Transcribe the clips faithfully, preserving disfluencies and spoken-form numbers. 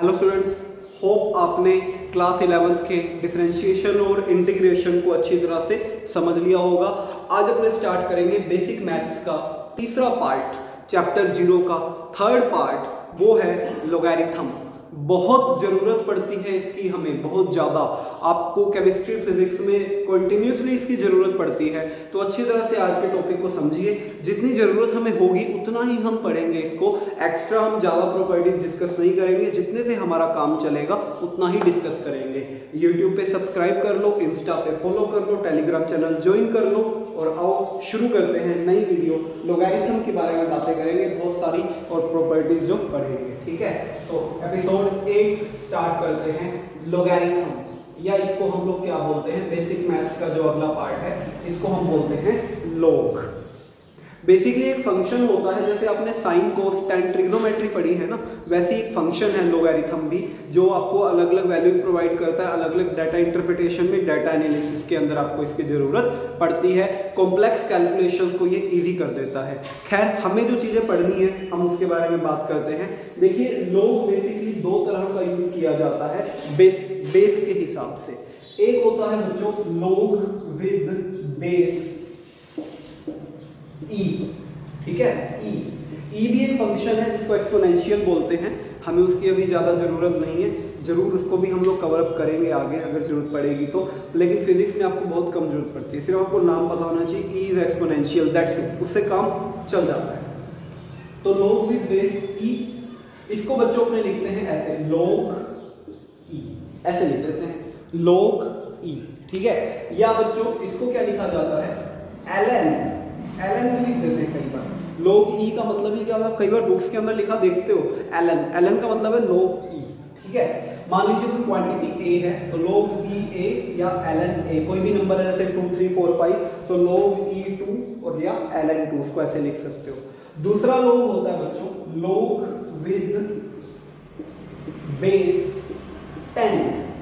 Hello students, hope आपने class eleventh के differentiation और इंटीग्रेशन को अच्छी तरह से समझ लिया होगा। आज अपने स्टार्ट करेंगे बेसिक मैथ्स का तीसरा पार्ट, चैप्टर जीरो का थर्ड पार्ट, वो है लोगैरिथम। बहुत ज़रूरत पड़ती है इसकी हमें, बहुत ज़्यादा। आपको केमिस्ट्री फिजिक्स में कंटिन्यूसली इसकी ज़रूरत पड़ती है, तो अच्छी तरह से आज के टॉपिक को समझिए। जितनी ज़रूरत हमें होगी उतना ही हम पढ़ेंगे इसको। एक्स्ट्रा हम ज़्यादा प्रॉपर्टीज डिस्कस नहीं करेंगे, जितने से हमारा काम चलेगा उतना ही डिस्कस करेंगे। यूट्यूब पे सब्सक्राइब कर लो, इंस्टा पे फॉलो कर लो, टेलीग्राम चैनल ज्वाइन कर लो और आओ शुरू करते हैं नई वीडियो। लोगैरिथम के बारे में बातें करेंगे बहुत सारी और प्रॉपर्टीज जो पढ़ेंगे, ठीक है। तो एपिसोड एट स्टार्ट करते हैं, लोगैरिथम, या इसको हम लोग क्या बोलते हैं, बेसिक मैथ्स का जो अगला पार्ट है इसको हम बोलते हैं लोग। बेसिकली एक फंक्शन होता है, जैसे आपने साइन कोस टेन ट्रिग्नोमेट्री पढ़ी है ना, वैसे एक फंक्शन है लोगैरिथम भी, जो आपको अलग अलग वैल्यूज प्रोवाइड करता है। अलग अलग डाटा इंटरप्रिटेशन में, डाटा एनालिसिस के अंदर आपको इसकी जरूरत पड़ती है। कॉम्प्लेक्स कैलकुलेशंस को ये इजी कर देता है। खैर, हमें जो चीजें पढ़नी है हम उसके बारे में बात करते हैं। देखिए, लोग बेसिकली दो तरह का यूज किया जाता है बेस बेस के हिसाब से। एक होता है बच्चों लोग विद बेस ई, ठीक है। ई ई भी एक फंक्शन है जिसको एक्सपोनेंशियल बोलते हैं। हमें उसकी अभी ज़्यादा ज़रूरत नहीं है, जरूर उसको भी हम लोग कवर अप करेंगे आगे अगर जरूरत पड़ेगी तो। लेकिन फिजिक्स में आपको बहुत कम जरूरत पड़ती है, सिर्फ आपको नाम पता होना चाहिए, E is exponential, that's it, उससे काम चल जाता है। तो लोग विद बेस ई, इसको बच्चों अपने लिखते हैं ऐसे, लोग ई, ऐसे लिख देते हैं लोग ई, ठीक है। या बच्चों इसको क्या लिखा जाता है, एलन, एलन भी लिख देते हैं कई बार। लोग ई का मतलब ही क्या होता है, कई बार बुक्स के अंदर लिखा देखते हो एलन, एलन का मतलब है लोग ई, ठीक है। मान लीजिए कोई क्वांटिटी ए है तो लोग ई ए या एलन ए, कोई भी नंबर है जैसे टू थ्री फोर फाइव, तो लोग ई टू और या एलन टू, उसको ऐसे लिख सकते हो। दूसरा लोग होता है बच्चों लोग विद बेस टेन,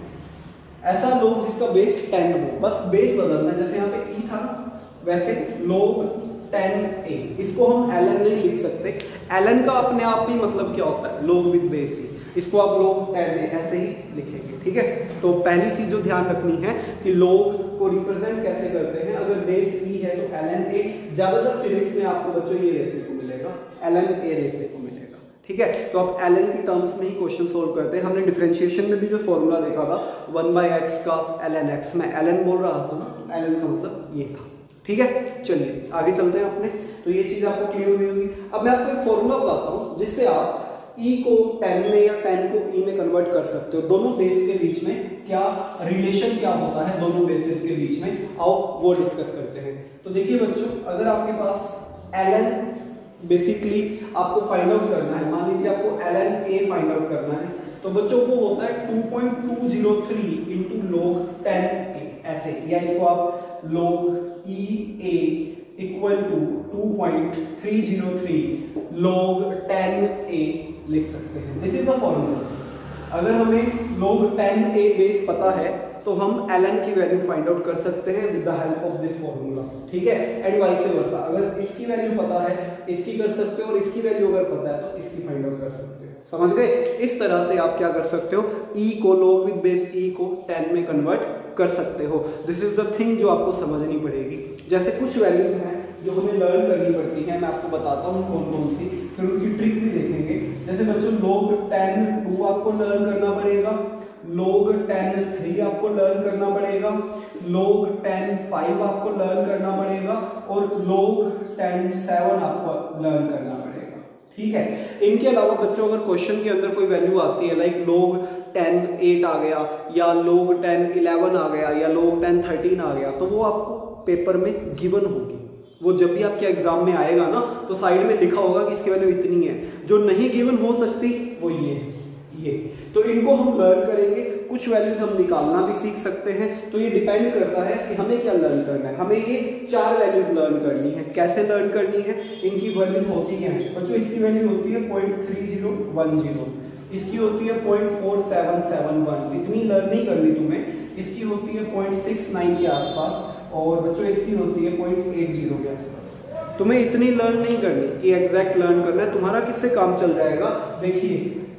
ऐसा लोग जिसका बेस टेन हो, बस बेस बदलना है। जैसे यहाँ पे ई था वैसे लोग टेन ए, इसको हम एलन नहीं लिख सकते। एलन का अपने आप ही मतलब क्या होता है, लोग विद बेस ही, इसको आप लोग टेन ए ऐसे ही लिखेंगे, ठीक है। तो पहली चीज जो ध्यान रखनी है कि लोग को रिप्रेजेंट कैसे करते हैं। अगर बेस ई है तो एलन ए, ज्यादातर फिजिक्स में आपको बच्चों ये देखने को मिलेगा, एलन ए देखने को मिलेगा, ठीक है। तो आप एलन की टर्म्स में ही क्वेश्चन सोल्व करते हैं। हमने डिफरेंशिएशन में भी जो फॉर्मूला देखा था वन बाई एक्स का एलन एक्स, में एलन बोल रहा था ना, एलन का मतलब ये था, ठीक है। चलिए आगे चलते हैं अपने। तो ये चीज आपको क्लियर हुई होगी। अब मैं आपको एक फॉर्मूला बताता हूं जिससे आप ई को टेन में या टेन को ई में कन्वर्ट कर सकते हो। दोनों बेस के बीच में क्या रिलेशन क्या होता है, दोनों बेसेस के बीच में, आओ वो डिस्कस करते हैं। तो देखिए बच्चों, अगर आपके पास एलन बेसिकली आपको फाइंड आउट करना है, मान लीजिए आपको एलन ए फाइंड आउट करना है, तो बच्चों को होता है two point two zero three into log ten A, ऐसे, या इसको आप लोग E A equal to two point three zero three log ten A लिख सकते हैं। This is the formula. अगर हमें लोग टेन ए बेस पता है तो हम एलन की वैल्यू फाइंड आउट कर सकते हैं with the help of this formula, ठीक है। एंड वाइस वर्सा, अगर इसकी वैल्यू पता है इसकी कर सकते हो, और इसकी वैल्यू अगर पता है तो इसकी फाइंड आउट कर सकते हो। समझ गए? इस तरह से आप क्या कर सकते हो, ई को लोग विद बेस ई को टेन में कन्वर्ट कर सकते हो। दिस इज द थिंग जो आपको समझनी पड़ेगी। जैसे कुछ वैल्यूज हैं जो हमें लर्न करनी पड़ती है, मैं आपको बताता हूँ कौन कौन सी, फिर उनकी ट्रिक भी देखेंगे। जैसे बच्चों लोग टेन टू आपको लर्न करना पड़ेगा, लोग टेन थ्री आपको लर्न करना पड़ेगा, लोग टेन फाइव आपको लर्न करना पड़ेगा, और लोग टेन सेवन आपको लर्न करना पड़ेगा, ठीक है। इनके अलावा बच्चों अगर क्वेश्चन के अंदर कोई वैल्यू आती है, लाइक लोग टेन एट आ गया, या लोग टेन इलेवन आ गया, या लोग टेन थर्टीन आ गया, तो वो आपको पेपर में गिवन होगी। वो जब भी आपके एग्जाम में आएगा ना, तो साइड में लिखा होगा कि इसकी वैल्यू इतनी है। जो नहीं गिवन हो सकती वो ये ये तो इनको हम लर्न करेंगे। कुछ वैल्यूज हम निकालना भी सीख सकते हैं। तो ये डिपेंड करता है कि हमें क्या लर्न करना है। हमें ये चार वैल्यूज लर्न करनी है। कैसे लर्न करनी है, इनकी वैल्यूज होती है बच्चों, इसकी वैल्यू होती है point three zero one zero, इसकी होती है point four seven seven one, इतनी लर्न नहीं करनी तुम्हें। इसकी होती है पॉइंट सिक्स नाइन के आसपास, और बच्चों इसकी होती है पॉइंट एट जीरो के आसपास। तुम्हें इतनी लर्न नहीं करनी कि एग्जैक्ट लर्न करना है। तुम्हारा किससे काम चल जाएगा, देखिए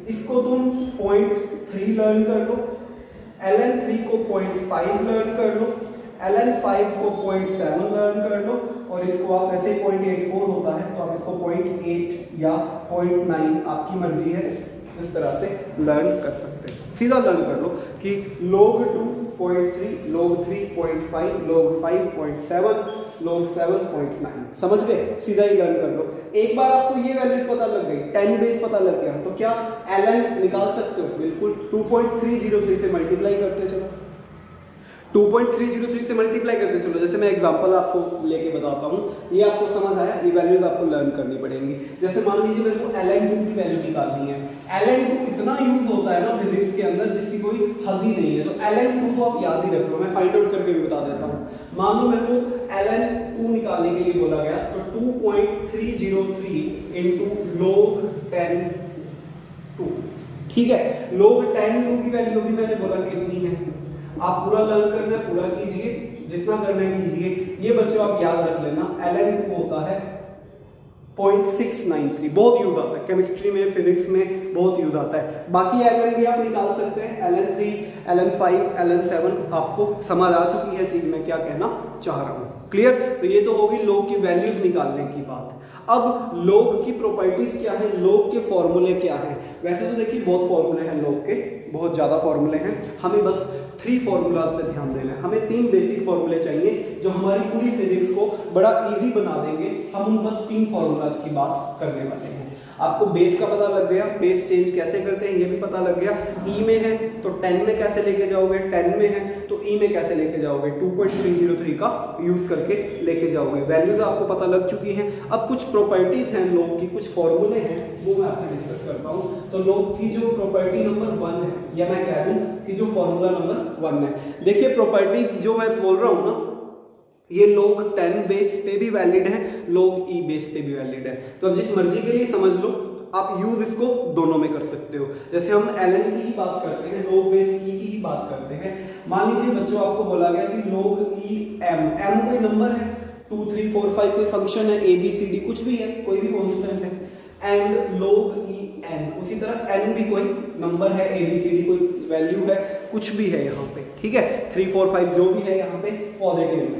इसको तुम पॉइंट थ्री लर्न कर लो, एल एन थ्री को पॉइंट फाइव लर्न कर लो, एल एन फाइव को पॉइंट सेवन लर्न कर लो, और इसको आप ऐसे पॉइंट एट फोर होता है तो आप इसको पॉइंट एट या पॉइंट नाइन आपकी मर्जी है इस तरह से लर्न कर सकते हैं। सीधा लर्न कर लो कि log two point three, log three point five, log five point seven, log seven point nine, समझ गए? सीधा ही लर्न कर लो। एक बार आपको ये वैल्यूज पता लग गई, टेन बेस पता लग गया, तो क्या ln निकाल सकते हो? बिल्कुल, two point three zero three से मल्टीप्लाई करते चलो, two point three zero three से मल्टीप्लाई करते चलो। जैसे मैं एग्जांपल आपको लेके बताता हूँ, ये आपको समझ आया, ये वैल्यूज आपको लर्न करनी पड़ेंगी। जैसे मान लीजिए मेरे को ln टू की वैल्यू निकालनी है, ln टू इतना यूज होता है ना फिजिक्स के अंदर जिसकी कोई हद ही नहीं है, तो ln टू को आप याद ही रख लो, मैं फाइंड आउट करके भी बता देता हूँ। मान लो मेरे को ln टू निकालने के लिए बोला गया, तो two point three zero three into log ten two, ठीक है। log टेन टू की वैल्यू भी मैंने बोला कितनी है, आप पूरा लर्न करना है, पूरा कीजिए, जितना करना है कीजिए। ये बच्चों आप याद रख लेना, ln टू होता है पॉइंट सिक्स नाइन थ्री, बहुत यूज आता है केमिस्ट्री में, फिजिक्स में बहुत यूज आता है। बाकी ln भी आप निकाल सकते हैं, ln three, ln five, ln seven, आपको समझ आ चुकी है चीज मैं क्या कहना चाह रहा हूँ, क्लियर? तो ये तो होगी log की वैल्यूज निकालने की बात। अब log की प्रॉपर्टीज क्या है, log के फॉर्मूले क्या है? वैसे तो देखिए बहुत फॉर्मूले हैं log के, बहुत ज्यादा फॉर्मूले हैं, हमें बस थ्री फॉर्मूलाज पे ध्यान देना है। हमें तीन बेसिक फॉर्मूले चाहिए जो हमारी पूरी फिजिक्स को बड़ा इजी बना देंगे। हम उन बस तीन फॉर्मूलाज की बात करने वाले हैं। आपको बेस का पता लग गया, बेस चेंज कैसे करते हैं ये भी पता लग गया। ई में है तो टेन में कैसे लेके जाओगे, टेन में है तो ई में कैसे लेके जाओगे, two point three zero three का यूज करके लेके जाओगे। वैल्यूज आपको पता लग चुकी हैं। अब कुछ प्रॉपर्टीज हैं log की, कुछ फॉर्मूले हैं, वो मैं आपसे डिस्कस करता हूँ। तो log की जो प्रॉपर्टी नंबर वन है, या मैं कह दूं कि जो फॉर्मूला नंबर वन है, देखिए प्रॉपर्टीज जो मैं बोल रहा हूँ ना, ये log टेन बेस पे भी वैलिड है, log e बेस पे भी वैलिड है। तो अब जिस मर्जी के लिए समझ लो, आप यूज इसको दोनों में कर सकते हो। जैसे हम ln की ही बात करते हैं, log बेस e की ही बात करते हैं। मान लीजिए बच्चों आपको बोला गया कि log e m, m कोई नंबर है, टू थ्री फोर फाइव कोई फंक्शन है, a b c d कुछ भी है, कोई भी कांस्टेंट है, एंड log e n, उसी तरह n भी कोई नंबर है, a b c d कोई वैल्यू है, कुछ भी है यहाँ पे, ठीक है। थ्री फोर फाइव जो भी है यहाँ पे पॉजिटिव है,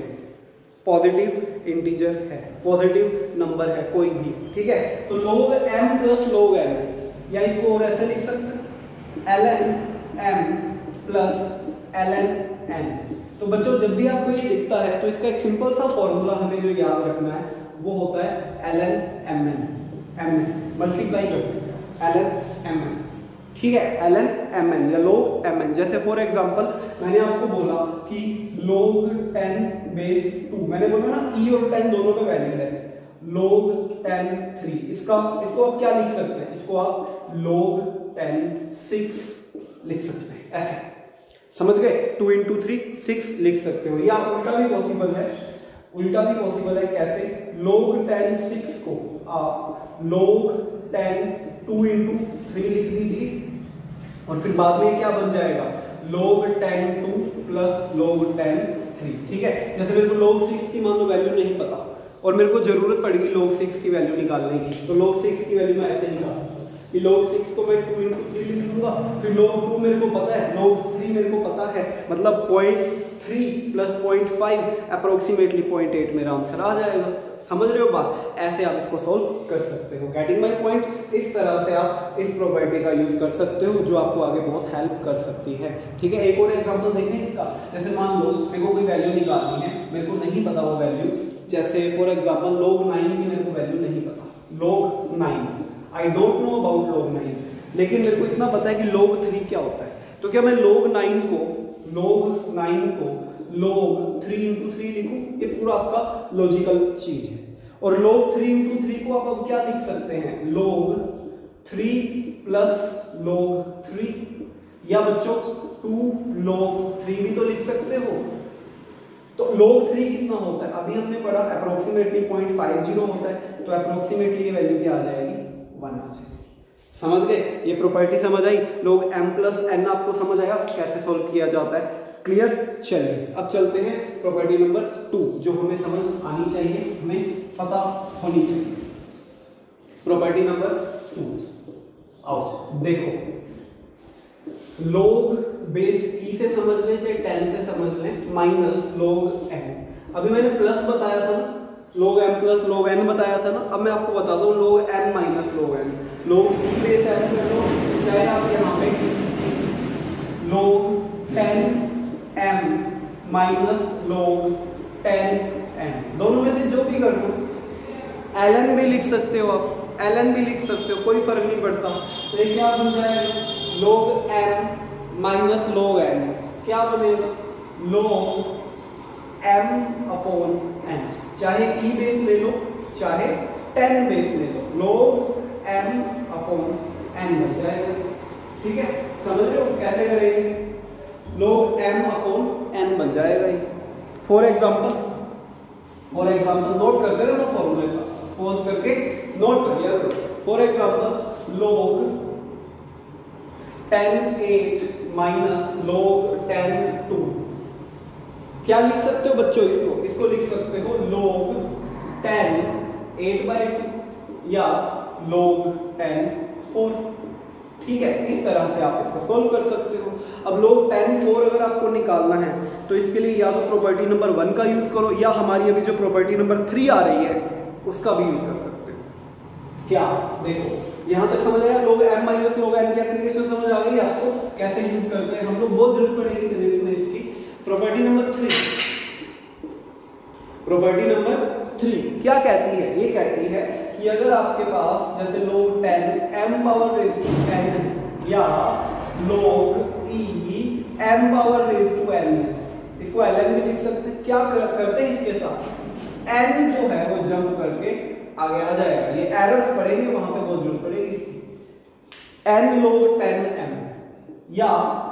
पॉजिटिव इंटीजर है, पॉजिटिव नंबर है कोई भी, ठीक है। तो log m plus log n, या इसको और ऐसे लिख सकते हैं ln m plus ln n। तो बच्चों जब भी आपको ये दिखता है तो इसका एक सिंपल सा फॉर्मूला हमें जो याद रखना है वो होता है ln mn, mn मल्टीप्लाई करते हैं ln mn, ठीक है, ln mn या log mn। जैसे फॉर एग्जांपल मैंने आपको बोला कि log टेन बेस टू, मैंने बोला ना e और टेन दोनों पे वैलिड है, log टेन थ्री, इसका इसको आप क्या लिख सकते हैं, इसको आप log टेन सिक्स लिख सकते हैं, ऐसे समझ गए। टू इंटू थ्री सिक्स लिख सकते हो, या उल्टा भी पॉसिबल है, उल्टा भी पॉसिबल है। कैसे? log टेन सिक्स को आप log ten two into three लिख दीजिए, और फिर बाद में क्या बन जाएगा, log ten two plus log ten three, ठीक है। जैसे मेरे को log सिक्स की मान लो वैल्यू नहीं पता और मेरे को जरूरत पड़ेगी log सिक्स की वैल्यू निकालने की, तो log सिक्स की वैल्यू मैं ऐसे निकालूंगा कि log सिक्स को मैं टू इंटू थ्री लिख दूंगा, फिर log टू मेरे को पता है, log थ्री मेरे को पता है, मतलब point three plus point five approximately point eight मेरा आंसर आ जाएगा। समझ रहे हो बात? ऐसे आप इसको सॉल्व कर सकते हो। Getting my point? इस तरह से आप इस प्रॉपर्टी का यूज कर सकते हो जो आपको आगे बहुत हेल्प कर सकती है, ठीक है। एक और एग्जांपल देखें इसका। जैसे मान लो मेरे को कोई वैल्यू निकालनी है, मेरे को नहीं पता वो वैल्यू, जैसे फॉर एग्जांपल log नाइन की मेरे को वैल्यू नहीं पता, log nine, I don't know about log nine, लेकिन मेरे को इतना पता है कि log थ्री क्या होता है। तो क्या मैं log नाइन को log नाइन को log थ्री इंटू थ्री लिखूं? ये पूरा आपका लॉजिकल चीज है। और log थ्री इंटू थ्री को आप अब क्या लिख सकते हैं, log three plus log three, या बच्चों टू log थ्री भी तो लिख सकते हो। तो log थ्री कितना होता है, अभी हमने पढ़ा अप्रोक्सीमेटली पॉइंट फाइव जीरो होता है, तो अप्रोक्सीमेटली ये वैल्यू क्या आ जाएगी, वन आ जाएगी। समझ गए? ये प्रॉपर्टी समझ आई। log m प्लस n आपको समझ आया कैसे सॉल्व किया जाता है, क्लियर? चलिए अब चलते हैं प्रॉपर्टी नंबर टू, जो हमें समझ आनी चाहिए, हमें पता होनी चाहिए। प्रॉपर्टी नंबर टू, आओ देखो, लोग बेस ई से समझ लें चाहे टेन से समझ लें, माइनस लोग एन। अभी मैंने प्लस बताया था ना, लोग एम प्लस लोग एन बताया था ना। अब मैं आपको बता दूं लोग एम माइनस लोग एन। लोग ई बेस एन कर लो, चाहे आप यहाँ पे log ten M minus log ten N, दोनों में से जो भी कर लो। एल भी लिख सकते हो आप, एल भी लिख सकते हो, कोई फर्क नहीं पड़ता। तो ये क्या बन जाएगा, लोग एम माइनस लोग एन, क्या बनेगा लोग एम अपॉन एन। चाहे ई बेस ले लो चाहे टेन बेस ले लो, लोग एम अपॉन एन बन जाएगा। ठीक है, समझ रहे हो कैसे करेंगे, लोग एम अपॉन एन बन जाएगा ये। For example for example note करते रहो ना फॉर्मूले का, पॉज करके नोट कर लिया करो। For example log ten eight minus log ten two, क्या लिख सकते हो बच्चों इसको, इसको लिख सकते हो लोग टेन एट बाई टू या लोग टेन फोर। ठीक है, इस तरह से आप इसको सोल्व कर सकते हो। अब लोग टेन फोर अगर आपको निकालना है तो इसके लिए या तो प्रॉपर्टी नंबर वन का यूज करो या हमारी अभी जो प्रॉपर्टी नंबर थ्री आ रही है उसका भी यूज कर सकते हो। क्या देखो यहां तक समझ आया, log M minus log N की एप्लीकेशन समझ आ गई आपको कैसे यूज करते हैं हम लोग, बहुत जरूरत पड़ेगी फिजिक्स में इसकी। Property number three, property number three क्या कहती है, ये कहती है कि अगर आपके पास जैसे log ten M power raise to ten है या log E M power raise to N है, इसको एल एन भी लिख सकते हैं। क्या कर, करते हैं इसके साथ एन जो है वो जंप करके आगे आ जाएगा, ये एरर्स पड़ेंगे वहां पे बहुत जरूरत पड़ेगी इसकी। एन लोग टेन एम या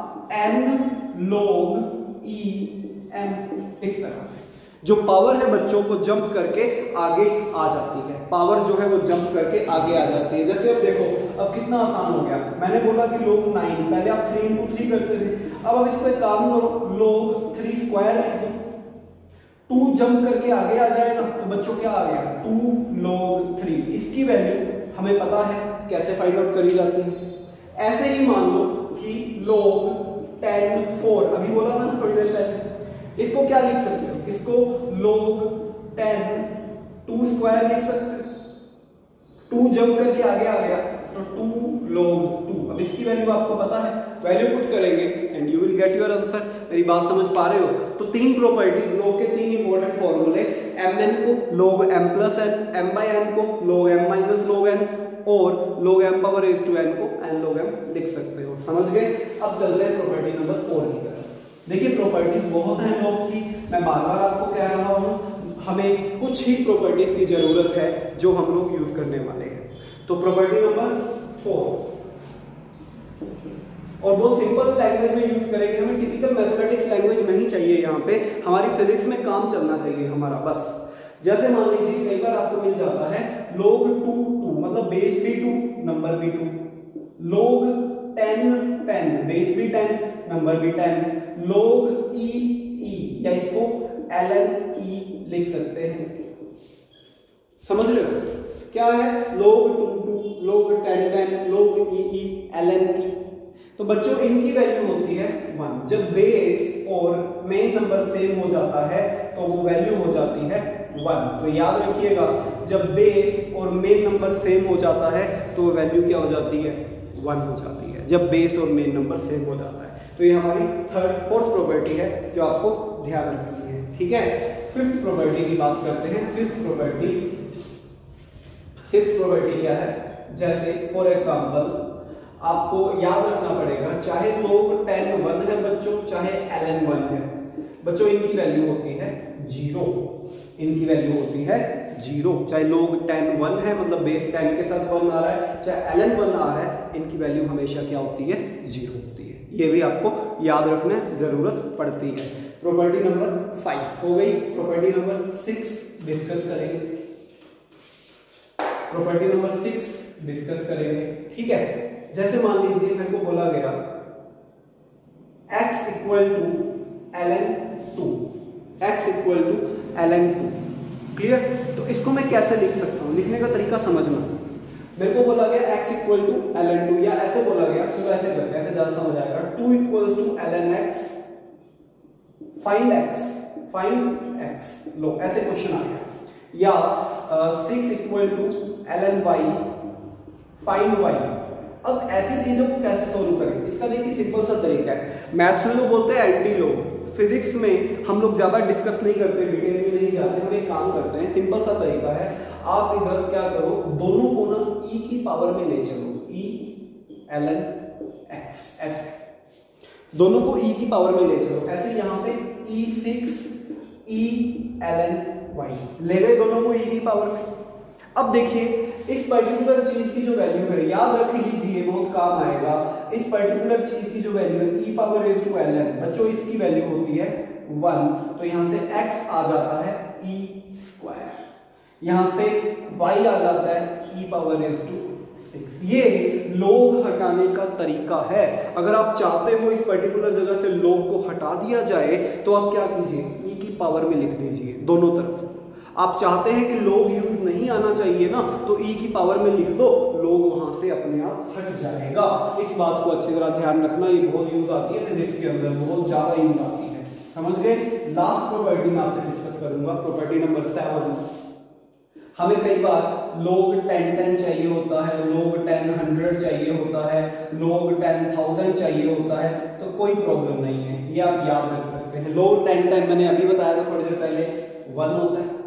एन लोग ई एम, इस तरह से जो पावर है बच्चों को जंप करके आगे आ जाती है, पावर जो है वो जंप करके आगे आ जाती है। जैसे अब देखो अब कितना आसान हो गया, मैंने बोला कि लोग नाइन, पहले आप थ्री इंटू थ्री करते थे, अब अब इसको एक काम करो लोग थ्री स्क्वायर लिख दो, टू जंप करके आगे आ जाएगा तो बच्चों क्या आ गया टू लोग थ्री। इसकी वैल्यू हमें पता है कैसे फाइंड आउट करी जाती है। ऐसे ही मान लो कि लोग टेन फोर, अभी बोला था ना थोड़ी देर पहले, इसको क्या लिख सकते हो, इसको लोग टेन टू स्क्वायर लिख सकते हो, टू जंप करके आगे आ गया तो टू लोग टू। अब इसकी वैल्यू आपको पता है, वैल्यू पुट करेंगे and you will get your answer. मेरी बात समझ पा रहे हो? तो तीन प्रॉपर्टीज, लोग के तीन इंपॉर्टेंट फॉर्मूले, एम एन को log M plus N, M by N को log M minus log N और log M power raise to N को एन लोग एम लिख सकते हो। समझ गए? अब चलते हैं प्रॉपर्टी नंबर फोर की तरफ। देखिए प्रॉपर्टीज बहुत हैं लोग की, मैं बार बार आपको कह रहा हूं हमें कुछ ही प्रॉपर्टीज की जरूरत है जो हम लोग यूज करने वाले हैं। तो प्रॉपर्टी नंबर फोर, और बहुत सिंपल लैंग्वेज में यूज करेंगे, हमें टिपिकल मैथमेटिक्स लैंग्वेज नहीं चाहिए, यहाँ पे हमारी फिजिक्स में काम चलना चाहिए हमारा बस। जैसे मान लीजिए कई बार आपको मिल जाता है लोग टू टू मतलब बेस भी टू नंबर भी two, log ten ten base भी टेन नंबर भी टेन, लोग ई ई या इसको एल एन ई लिख सकते हैं। समझ रहे हो क्या है? Log two two, log ten ten, log E ई, एल एन ई। तो बच्चों इनकी वैल्यू होती है वन। जब बेस और मेन नंबर सेम हो जाता है तो वो वैल्यू हो जाती है वन। तो याद रखिएगा जब बेस और मेन नंबर सेम हो जाता है तो वो वैल्यू क्या हो जाती है? वन हो जाती है, जब बेस और मेन नंबर सेम हो जाता है। तो ये हमारी थर्ड फोर्थ प्रॉपर्टी है जो आपको ध्यान रखनी है। ठीक है, फिफ्थ प्रॉपर्टी की बात करते हैं। फिफ्थ प्रॉपर्टी फिफ्थ प्रॉपर्टी क्या है? जैसे फॉर एग्जांपल आपको याद रखना पड़ेगा, चाहे लोग टेन वन है बच्चों, चाहे एल एन वन है बच्चों, इनकी वैल्यू होती है जीरो। इनकी वैल्यू होती है जीरो। चाहे लोग टेन वन है मतलब बेस टेन के साथ वन आ रहा है, चाहे एल एन वन आ रहा है, इनकी वैल्यू हमेशा क्या होती है? जीरो होती है। ये भी आपको याद रखना जरूरत पड़ती है। प्रॉपर्टी नंबर फाइव हो गई। प्रॉपर्टी नंबर सिक्स डिस्कस करेंगे। प्रॉपर्टी नंबर सिक्स डिस्कस करेंगे। ठीक है, जैसे मान लीजिए मेरे को बोला गया x equal to L N two, x equal to L N two. Clear? तो इसको मैं कैसे लिख सकता हूं? लिखने का तरीका समझना। मेरे को बोला गया x equal to L N two, या ऐसे बोला गया, चलो ऐसे करते हैं, ऐसे ज्यादा समझ आएगा, two equals to L N X, find x, find x, लो ऐसे क्वेश्चन आ गया, या six equal to L N Y, find y। अब ऐसी चीजों को कैसे सोल्व करें, इसका देखिए सिंपल सा तरीका है। मैथ्स में लोग बोलते हैं एंटी लॉग, फिजिक्स में हम लोग ज्यादा डिस्कस नहीं करते, डिटेल में नहीं जाते, हम एक काम करते हैं, सिंपल सा तरीका है, आप इधर क्या करो, दोनों को ना e की पावर में ले चलो, e ln x, ऐसे दोनों को e की पावर में ले चलो, ऐसे यहाँ पे e six e ln y ले गए दोनों को e की पावर में। अब देखिए इस पर्टिकुलर चीज की जो वैल्यू है, याद रख लीजिए, बहुत काम आएगा, इस पर्टिकुलर चीज की जो वैल्यू है e power raise to ln, बच्चों इसकी वैल्यू होती है वन, तो यहां से x आ जाता है e स्क्वायर, यहां से y आ जाता है e power raise to six. ये log हटाने का तरीका है। अगर आप चाहते हो इस पर्टिकुलर जगह से log को हटा दिया जाए तो आप क्या कीजिए, e की पावर में लिख दीजिए दोनों तरफ। आप चाहते हैं कि log यूज नहीं आना चाहिए ना, तो e की पावर में लिख दो, log वहां से अपने आप हट जाएगा। इस बात को अच्छी तरह ध्यान रखना, ये बहुत यूज आती है फिजिक्स के अंदर, बहुत ज्यादा यूज आती है, समझ गए। लास्ट प्रॉपर्टी मैं आपसे डिस्कस करूंगा, प्रॉपर्टी नंबर सेवन। हमें कई बार log टेन टेन चाहिए होता है, log टेन हंड्रेड चाहिए होता है, log टेन थाउजेंड चाहिए होता है, तो कोई प्रॉब्लम नहीं है, ये आप याद रख सकते हैं। log टेन टेन मैंने अभी बताया था थोड़ी देर पहले, वन होता है।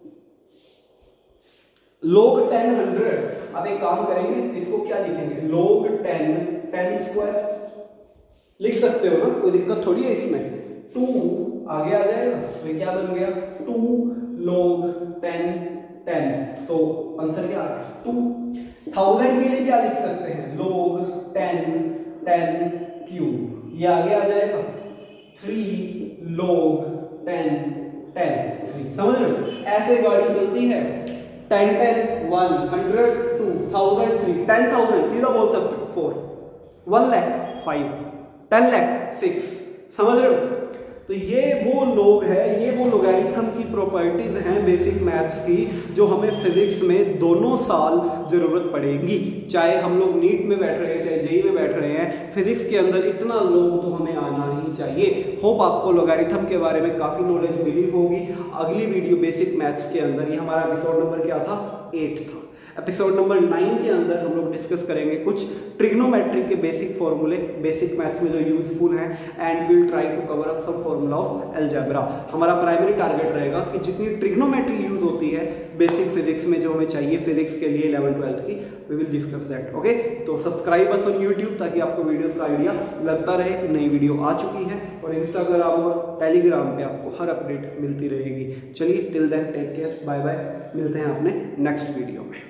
log टेन हंड्रेड, अब एक काम करेंगे, इसको क्या लिखेंगे, log टेन टेन स्क्वायर लिख सकते हो ना, कोई दिक्कत थोड़ी है इसमें। टू आगे आ जाएगा, तो ये क्या बन गया, टू log टेन टेन, तो आंसर क्या आ गया टू। थाउजेंड के लिए क्या लिख सकते हैं, log टेन टेन क्यूब, ये आगे आ जाएगा three log ten ten three, समझ रहे हो, ऐसे गाड़ी चलती है। Ten ten one, hundred two, thousand three, ten thousand सीधा बोल सकते हो four, one lakh five, ten lakh six, समझ रहे हो। तो ये वो लोग है, ये वो लोगैरिथम की प्रॉपर्टीज हैं बेसिक मैथ्स की, जो हमें फिजिक्स में दोनों साल जरूरत पड़ेगी। चाहे हम लोग नीट में बैठ रहे हैं, चाहे जेई में बैठ रहे हैं, फिजिक्स के अंदर इतना लोग तो हमें आना ही चाहिए। होप आपको लोगैरिथम के बारे में काफी नॉलेज मिली होगी। अगली वीडियो बेसिक मैथ्स के अंदर, ये हमारा एपिसोड नंबर क्या था, एट था। एपिसोड नंबर नाइन के अंदर हम लोग डिस्कस करेंगे कुछ ट्रिग्नोमेट्री के बेसिक फॉर्मूले, बेसिक मैथ्स में जो यूजफुल हैं, and will try to cover up some formula of algebra. हमारा प्राइमरी टारगेट रहेगा कि जितनी ट्रिग्नोमेट्री यूज होती है बेसिक फिजिक्स में, जो हमें चाहिए फिजिक्स के लिए इलेवन ट्वेल्थ की, we will discuss that. Okay, तो सब्सक्राइब अस ऑन यूट्यूब ताकि आपको वीडियोस का आइडिया लगता रहे कि नई वीडियो आ चुकी है, और इंस्टाग्राम और टेलीग्राम पे आपको हर अपडेट मिलती रहेगी। चलिए till then take care, bye bye, मिलते हैं अपने नेक्स्ट वीडियो में।